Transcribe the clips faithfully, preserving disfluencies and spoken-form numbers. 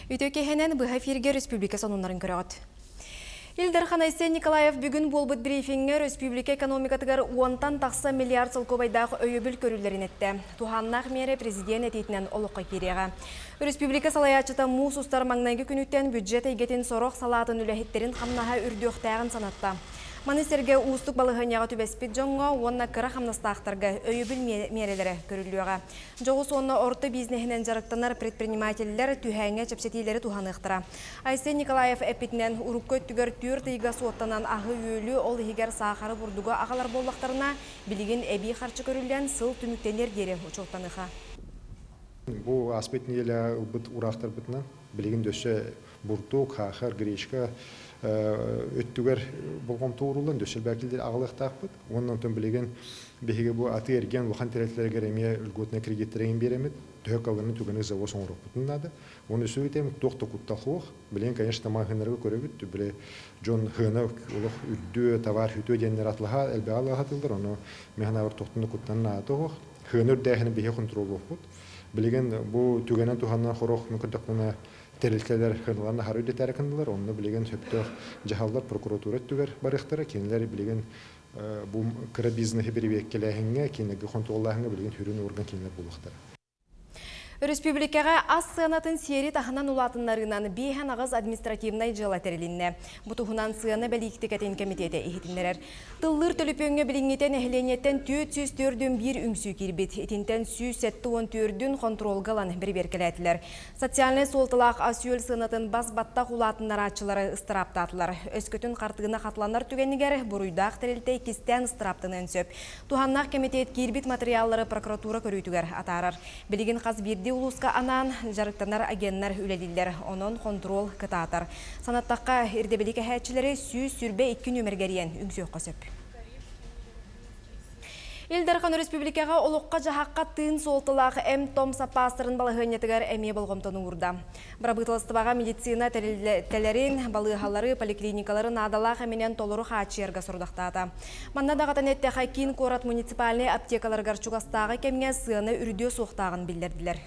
Үтөкехенен бұға фирге республика сонунларын көріғыд. Илдар Айсен Николаев бүгін болбыт брифингер республика экономикатыгар онтан тақса миллиард сылкобайдағы өйөбіл көрілерін етті. Туханнақ мере президент ететінен олыққа кереға. Республика салаячыта мус ұстар маңнайғы күніттен бюджет егетін сорық салатын үләхеттерін қамнаға үрдіоқтағын санатта. Манистерге устук балығыняға түбеспет жоңға, онна кыра қамнастақтарға өйөбіл мерелері көрілуіға. Жоғыс онна орты бизнесінен жарықтанар предпринимателілер түхәңе чепсетейлері туханықтыра. Айсен Николаев әпетінен ұрықкөт түгер түр тыйға суоттанан ағы өйлі ол егер сақары бұрдуға ағалар боллақтарына білген әбей қарчы көрілген сыл түміктенер дері ұчоқтаныға. Бұл аспетнелі ұлбыт ұрақтар бұтынан білген дөші бұртук, хақар, гречка өттігер болған тоғырылын дөшіл бәкілдер ағылықтақ бұд. Оннан түн білеген бейге бұл аты ерген ұлған терәтлерге әме үлготына кредиттереген беремет. Түйек алғаны түгіні завод соңырық бұтынады. Оны сөйтем тоқты құттақлық. Білген, конечно, мағынарға көрі бүтті. Біле Джон Хына ұлық үдді, товар, үті денер атылға, әлбе алға атылдыр. Оны механавар тоқтыны құттанына атығы. Хына үрдәйхіні бейге контролы бұд. Білген, бұл түгенен туғаннан қорық мүмкіндіқпіні терілтелер хыналарына хары өдетәрі кындылар. Оны білген сөптіғ жағалдар прокуратура түгер барықтары. Кенілер білген бұл кірі бизнесі берівек келәхіңе, кенегі контроллағыңа білген хүрін орған кенілер болуқтары. Республикаға аз сыянатын сері тахынан улатынларынан бейхан ағыз административнай жыла тәрелінне. Бұтығынан сыяны бәліктік әтен комитеті ехетінлерер. Тыллыр төліпеңе біліңнетен әхленеттен төт сүз төрден бір үңсі кербет. Етінтен сүз сәтті он төрден контролғалан бір беркеләтілер. Социальный солтылақ асүйел сыянатын бас баттақ улатынлар атшылары ыстыраптатылар. Өскөтін қартығына қатланар түгенігер бұруйдақ тәрелті кестен ыстыраптынын сөп. Туханнақ комитет кербет материаллары прокуратура көрүйтігер атарар. Білген қаз бірді улуска анан жарықтанар агеннар үлелілер, онын контрол кытатар. Санаттаққа ердебелік әхәтшілері сүйіз сүрбе екі нөміргерien үңсі өққосып. Илдархан республикаға олыққа жағаққа тыын солтылағы әм том сапастырын балығынетігер әме болғымтыны ұрда. Брабытылыстыбаға медицина тәлерін, балығалары, поликлиникалары надалақ әменен толыру қачерға сұрдақтады. Манна дағатан әтті қайкин қорат муниципальный аптекалар гарчуғастағы кәмге сыны үрдеу соқтағын білдерділер.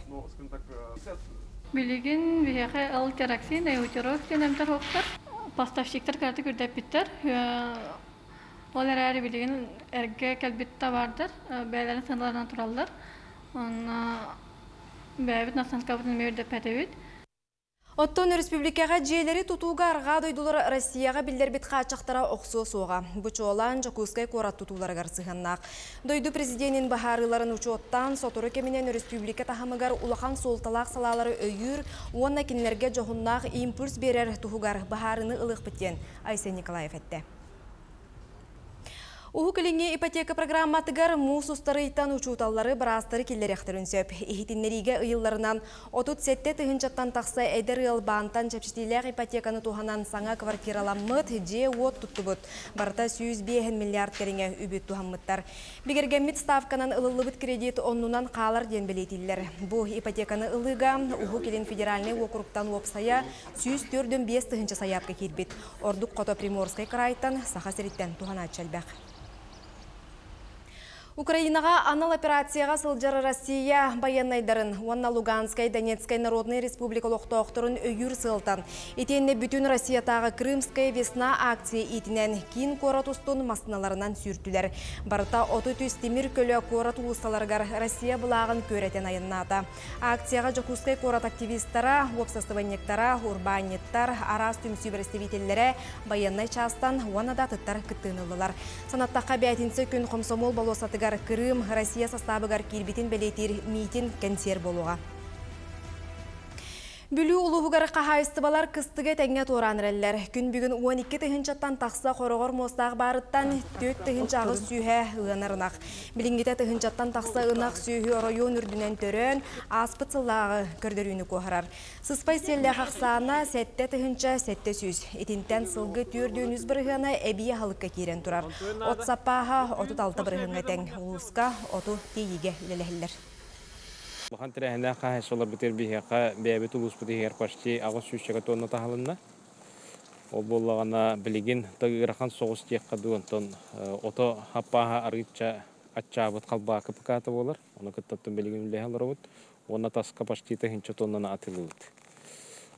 Білеген бейеқі әл тераксин, әйутерок тенемтер оқтар. Поставщиктер кәрті күрдәп біттер. Олар әрі білеген әрге кәлбетті бардыр, бәйлерін сыңларынан тұралдар. Бәйбіт Настанска бұтын мөрді пәтәует. Оттон республикаға жиелері тұтуға арға дойдылар Россияға білдербет қачақтара оқсуы соға. Бұчуолан Жакускай қорат тұтулары ғарсығаннақ. Дойду президентін бағарыларын ұчуоттан сотыры кемінен республика тахамығар улахан солталақ салалары өйір, онна кенлерге жоғыннақ импульс берер тұхуғар бағарыны ылық біттен Айсен Николаев әтті. Уху кіліңе ипотека программатыгар мус ұстарыйтан учуталары бірастары келер әқтірін сөп. Ихитиннериге ұйыларынан отут сетте тұхынчаттан тақса әдір ұлбантан чәпшетелер ипотеканы туғанан саңа квартираламмыт же от тұтты бұд. Барта сүйіз бейін миллиард керіңе үбіт туғаммыттар. Бігергеммит ставканан ұлылыбыт кредит оннунан қалар ден білетілер. Бұ ипотеканы ұлыға уху келін федеральный округтан опсая сүйіз төрден бес тұхынча саяпқа кербет. Ордук Қото Приморскай крайтан саха сериттен туғана чәлбәқ. Украинаға анал операцияға сылжары Россия баянайдарын, онна Луганскай, Донецкай Народный Республика лоқтоқтырын өйір сылтан. Етенне бүтін Россиятағы Крымскай весна акция етінен кейін коратустың масыналарынан сүртілер. Барыта оты түстемір көлі корат ұлысталарғар Россия бұлағын көретен айыннады. Акцияға Жакускай корат активистара, опсастываннектара, урбанеттар, арас түмсі представителері баянай частан онада тұттар күттінілілар. Санаттаққа бәйтінсі күн қомсомол балосатыға Крым, Россия составыгар кирбитин белетир митин консер болуға. Бүлі ұлығығар қағайыстыбалар кыстыға тәңе торанырелер. Күн бүгін он екі тұхынчаттан тақса қорығыр мостағы барыттан төрт тұхынчағы сүйе ұғанарынақ. Білінгеті тұхынчаттан тақса ұнақ сүйе район үрдінен төрін аспыцылағы көрдіріні қоғырар. Сыспай селі қақсана сәтті тұхынча сәтті сөз. Етінтен сылғы төрден үз бірғана әбие халыққа керен тұрар. От сапаға отут алты бірғынға тәң. Ұлысқа оту тейіге леләхілер. Лахан тирәһендә хәһәс олар битер биһәкә бәбит улус битер почти агыс сүзчәгә тонна таһалынна. Ол буллагана билеген тагырахан соғыс текка дуынтон ото хаппаха арыча ачабыт калба капкаты болар. Оны кыттаттын билеген лехалар бут. Оны таска почти тәһинчә тоннаны атылды.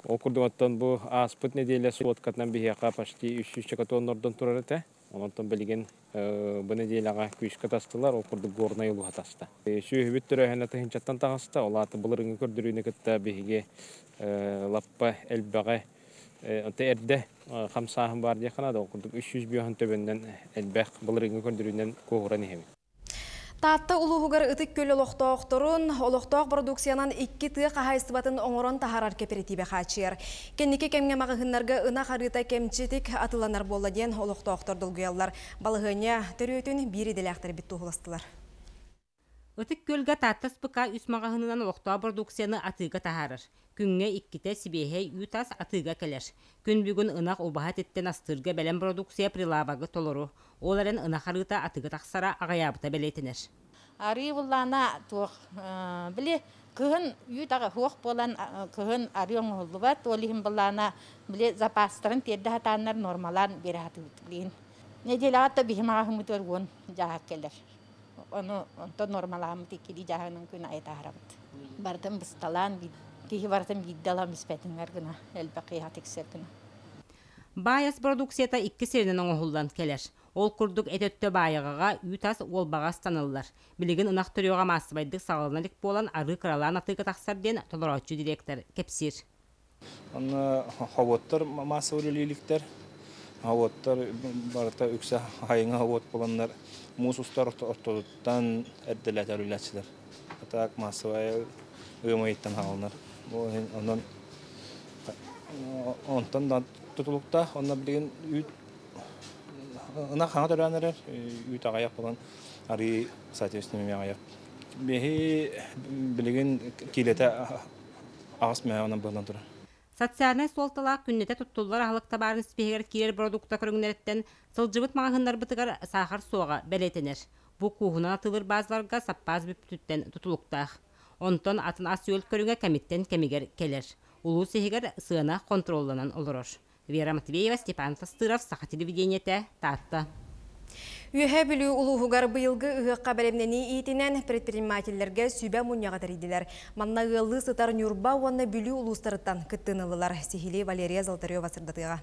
Ол курдугаттан бу аспыт неделе суоткатнан бихиака почти үч жүз чакатоннордон турар эте. Онтон билген бу неделяга күчкө тастылар, ол курдук горна юлу хатаста. Сүйүбүт төрөһөнө тыгынчаттан тагыста, олаты булырыңы көрдүрүүнү кытта бихиге лаппа элбага онта эрде хамсаһын бар дияхана да ол курдук үч жүз биоһун төбөндөн элбек булырыңы көрдүрүүнөн когуран эһем. Таатта улуғығыр ұтық көлі олықтоқтырын, олықтоқ продукциянан икки тыық ағайыстыбатын оңырын тахарар кеперетибе қачыр. Кеннеке кемге мағығынларға ұна қарыта кемчетік атыланар болла ден олықтоқтыр дұлғыялар. Балығыня төрөтін бири деляқтар бітті ұғылыстылар. Ұтық көлгі таттас бұқа үс мағығынынан олықтоқ продукцияны атыға тахарыр. Күнге икките сибехей ютас атыга келер. Күн бүгін ынақ обахат еттен астырға бәлем продукция прилабағы толыру. Оларын ынақ арыта атыга тақсара ағаябыта бәлетінер. Ары бұллана туқ біле күн ютаға хуақ болан күн арыон олды бат. Олихин бұллана біле запастырын терді хатанлар нормалан бері хаты білейін. Неделі атта бейім ағымыт өргон жағақ келер. Оны онто нормаламыт екелі жағының күн айта арабыт. Бардым бұсталан бейді. Кихи бартым гиддалам испетингер гына, элбақи хатексер гына. Байас продукцията икки серінен оңғылдан келер. Ол күрдік әтөтті байығыға үйтас ол бағас танылылар. Білігін ынақ түріоға масыбайдық сағылыналік болан ары қыралан атыға тақсарден толыраучы директор Кепсир. Оны хавоттар масы өлеліліктер. Хавоттар барыта үксе хайыңа хавот боланlar мусустар ортодуттан әрділәт әліләтшілер. Атақ масыбай ымайыттан хағылынар. Ondan ondan da tutulukta ondan bilgin üt ana xana törenler üt ağayak falan arı соответственно ağayak. Behi bilgin kilete ağız mı ondan bağlan tura. Социальный солталақ күннете туттулар ахлыкта барын спехер кирер продукта көрүнгөнөрттен сылжыбыт магындар бытыгар сахар суга белетенер. Бу кугуна атылыр базларга саппаз бүптүттен tutuluктах. Онтон атын асүйөл көріңе кәметтен кәмегер келер. Улу сехегер сыына контролланан олырыр. Вера Матвеева, Степан Тастыров, Саха телевидениете, Татта. Үйе білі улуғығар бұйылғы ұғыққа бәлемнені етінен предпринимательлерге сүйбә мұнияға тәрейділер. Манна ғылы сытар нүрба уанна білі улустарыттан күттінылылар. Сихили Валерия Золотарева сырдатыға.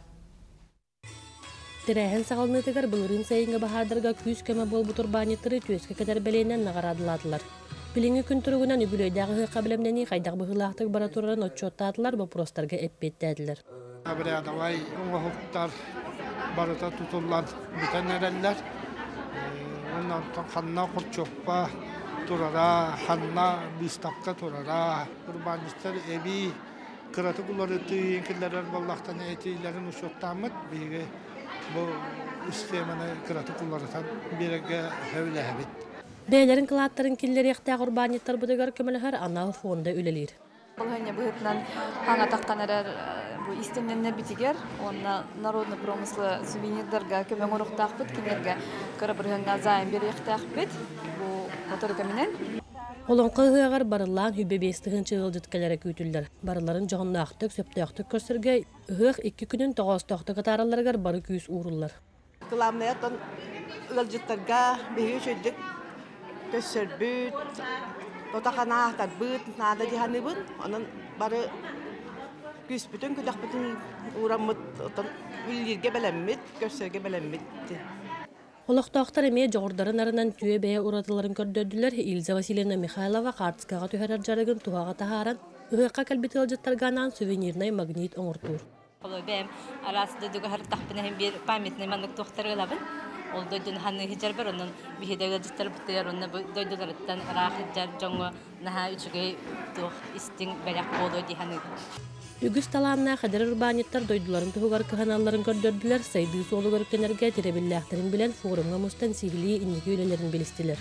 Тирәһен сағалынытығар бұлырын сайынға бағардарға күз көмі бол бұтыр банеттірі төске кәдер бәлейінен нағарадыладылар. Билинги күн тургунан үгүлөйдагы кабилемнени кайдак быгылактык бара туран отчоттатылар вопростарга эппеттедилер. Абрадалай оңгоктар барыта тутуллар битенереллер. Оннан ханна курчоппа турара, ханна бистакка турара. Урбанистер эби кыраты булары тыйынкиллерен баллактан этилерин ушоттамыт биге бу системаны кыраты буларытан береге хөвләһәбит. Бәйләрін кылаттарын киллері яқтағы урбанеттар бұдығар көмілігер анау фонда үлелер. Бұл ғане бұғытнан аңа таққан әрәр истемненне бітігер, онна народны промыслы сувенирдарға көмең ұрықтақ бұд, кемерге көрі зайын бері яқтақ бұд, бұл отыр көмінен. Олон қығығар барылан хүбе бестігін чығыл жүткелері көйтілдер. Барыларын жоғынна ақтық, сөпті ақтық көрсірге, ұғық екі күнін тоғыстақты қатараларғар бары күйіс ұғырылар. Кыламнаяттан ұлжыттарға бейі шөйдік көсөрбүт, тотақана ақтар бұт, нада диханы бұн, оның бары күс бүтін, күдақ бүтін ұрамыт, үллерге бәлеммет, көсөрге бәлеммет. Олықтақтар әме жоғырдарын арынан түйе бәе ұратыларын көрдөділер, Илза Василина Михайлова қартысқаға түйерер жарығын туғаға тахаран, ұйыққа кәлбеті ұлжыттарғанан сувенирнай магнит оңыртур. Олы бәм арасы дөгі ғарыттақпын әйін бір памятный маңдық тоқтары ғылабын. Ол дойдun hanı hicar bar onun bihide gıcıtlar bıtıyor onun doydulardan ara hicar jongo naha üçüge tuh isting belak bodo di hanı. Ügüs talanna kadar urbaniyetler doyduların tuğgar kanalların gördürdüler saydığı solu görüklenerge tirebillahların bilen forumga mustansihliği indiki ülelerin bilistiler.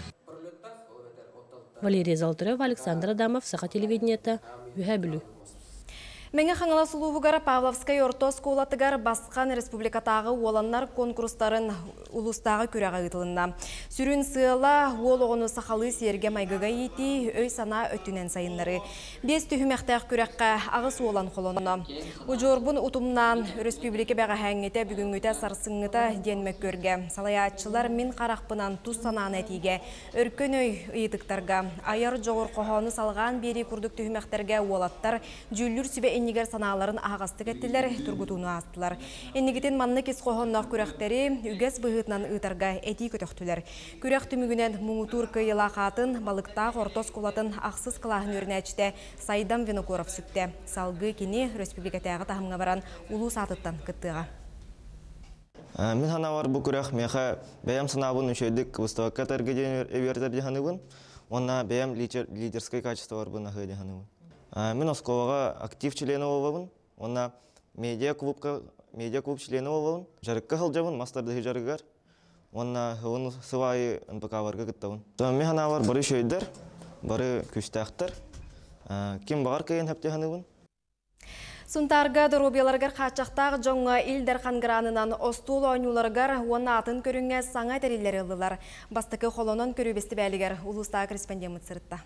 Valeria Zoltareva, Alexandra Adamov, Saha televidenieta, Ühebülü. Менге хаңала сулуғығар Павловскай орто сколатыгар басқан республикатағы оланнар конкурстарын улустағы көріға ғытылында. Сүрін сыйла ол оғыны сақалы серге майгыға еті өй сана өттінен сайынлары. Бес түйімәқтәқ көріққа ағыс олан қолуына. Ұжорбын ұтымнан республика бәға әңгеті бүгінгіті сарсыңғыта денмек көрге. Салаятчылар мен қарақпынан тұз санан әтіге. Өркөн өй ұйытықтарға. Айар жоғыр қоғаны салған бері күрдік түйімәқтерге олаттар жүллүр сүбе иннигер санааларын ағастык еттілер, тургутуну астылар. Иннигитин манны кес қоғоннақ күрәқтері үгес бұғытнан ұтарға әти көтөқтілер. Күрәқ түмігінен мұңутур кыйыла қатын, балықтақ ортос қолатын ақсыз қылағын өрнәчті Сайдам Винокуров сүкті. Салғы кені республикатағы тағымға баран улу сатыттан кыттыға. Мен ханавар бу күрәх меха бәям сынабын үшөйдік выставка тәргеден эвердер диханыбын. Онна бәям лидерское качество бар бына хыдиханыбын. Мен Осковаға актив члены болбабын. Онна медиа клубка медиа клуб члены болбабын. Жарыкка хылжабын, мастарды жарыгар. Онна хывын сывайы НПК барга кыттабын. Мен ханавар бары үшөйдер, бары күштәхтер. Кем бағар кайын хәптеханыбын. Сунтарга доробияларгар қачақтағы жоңға илдер қангыранынан остул ойнуларгар уанна атын көріңе саңа тәрелері ұлылар. Бастықы қолонын көрібесті бәлігер ұлыстағы корреспондент сыртта.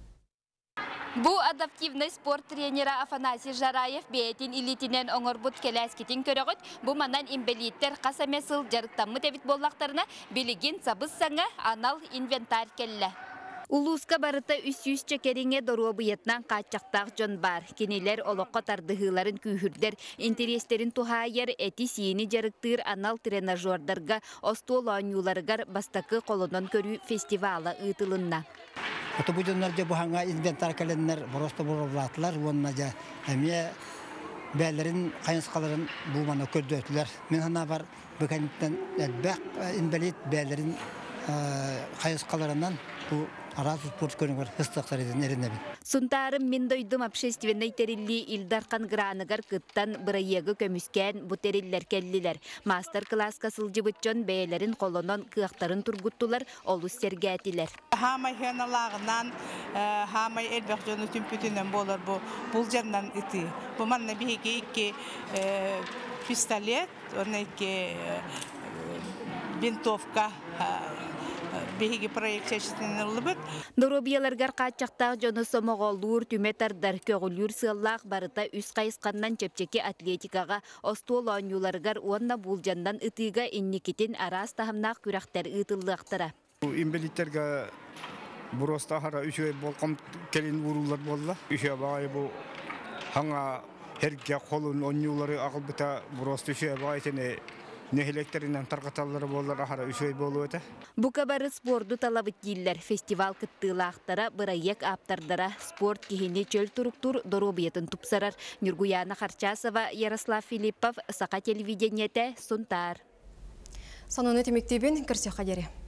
Бу адаптивный спорт тренера Афанасий Жараев бейтин илитинен оңорбут келәскетин көрөгөт. Бу манан имбелиттер қасаме сыл жарықтамы тәбит боллақтарына билигин сабыз саңа анал инвентарь келлі. Улуска барыта үс-үс чекеринге дору бұйетнан қачақтақ жон бар. Кенелер олыққа тардығыларын күйірдер, интерестерін тухайер әти сиені жарықтыр анал тренажердарға, остол ойнуларғар бастақы қолынан көрі фестивалы ұтылынна. Ото бұдынлар жа бұханға инвентар кәленлер бұросты бұрылатылар, онына жа әме бәлерін, қайынсқаларын бұлмана көрді өтілер. Мен хана бар бүкәнеттен әлбәқ инвалид бәлерін қайынсқаларынан бұл араз спорт көріңгөр хыстықтар еден ерінебін. Сунтарым мен дойдым общественный терилли Илдарқан граныгар кыттан бұрайығы көміскен бұтериллер келлилер. Мастер-класска сылжыбытчон бәйлерін қолонон кыақтарын тургуттулар, олус сергәтилер. Хамай хеналағынан, хамай әлбәқ жоны түмпүтінен болар бұл жаннан ити. Бұл манна бейге икки пистолет, оны икки винтовка, беги проект чечтен улыбыт. Доробияларгар качактак жоны сомоголур түметардар көгүлүр сыллак барыта үс кайыскандан чепчеки атлетикага остол ойнуларгар уонна булжандан ытыга инникитин арас тахамнак күрәктер ытыллыктыра. Имбелиттерге буроста хара үшөй болком келин урулар болла. Үшө багай бу ханга herge kolun oyнулары агылбыта буроста үшө багай тене Нехелектеринен тарқаталары болар ахара үшөй болу өте. Букабары спорду талабыт дейілер. Фестивал кыттылақтара бұрайек аптардара спорт кехіне чөл тұруктур доробиетін тупсарар. Нюргуяна Харчасова, Ярослав Филиппов, Сақа телевидениете, Сунтар. Сонуны темектебін кірсе қадері.